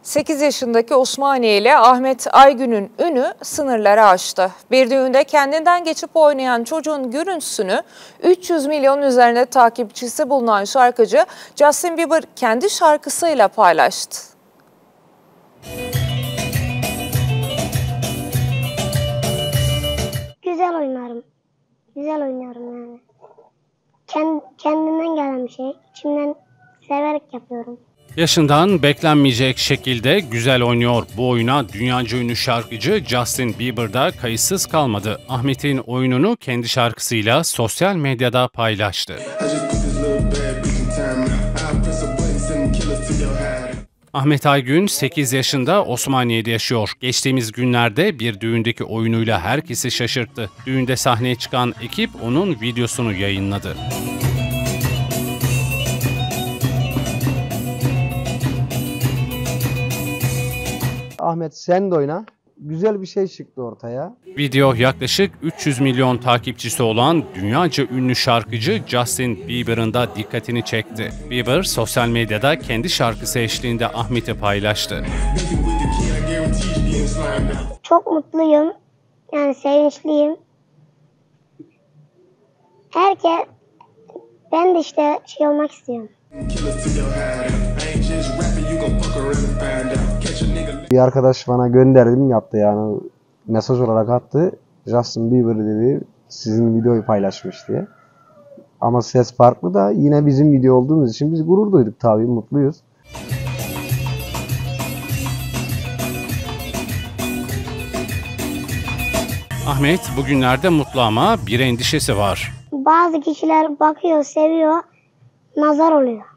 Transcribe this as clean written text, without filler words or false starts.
8 yaşındaki Osmaniyeli Ahmet Aygün'ün ünü sınırları aştı. Bir düğünde kendinden geçip oynayan çocuğun görüntüsünü 300 milyon üzerinde takipçisi bulunan şarkıcı Justin Bieber kendi şarkısıyla paylaştı. Güzel oynarım. Güzel oynuyorum yani. Kendimden gelen bir şey. İçimden severek yapıyorum. Yaşından beklenmeyecek şekilde güzel oynuyor. Bu oyuna dünyaca ünlü şarkıcı Justin Bieber da kayıtsız kalmadı. Ahmet'in oyununu kendi şarkısıyla sosyal medyada paylaştı. Ahmet Aygün 8 yaşında Osmaniye'de yaşıyor. Geçtiğimiz günlerde bir düğündeki oyunuyla herkesi şaşırttı. Düğünde sahneye çıkan ekip onun videosunu yayınladı. Ahmet sen de oyna. Güzel bir şey çıktı ortaya. Video yaklaşık 300 milyon takipçisi olan dünyaca ünlü şarkıcı Justin Bieber'ın da dikkatini çekti. Bieber sosyal medyada kendi şarkısı eşliğinde Ahmet'i paylaştı. Çok mutluyum. Yani sevinçliyim. Ben de işte şey olmak istiyorum. Bir arkadaş bana gönderdim yaptı yani mesaj olarak attı. Justin Bieber dedi sizin videoyu paylaşmış diye. Ama ses farklı da yine bizim video olduğumuz için biz gurur duyduk tabii mutluyuz. Ahmet bugünlerde mutlu ama bir endişesi var. Bazı kişiler bakıyor, seviyor, nazar oluyor.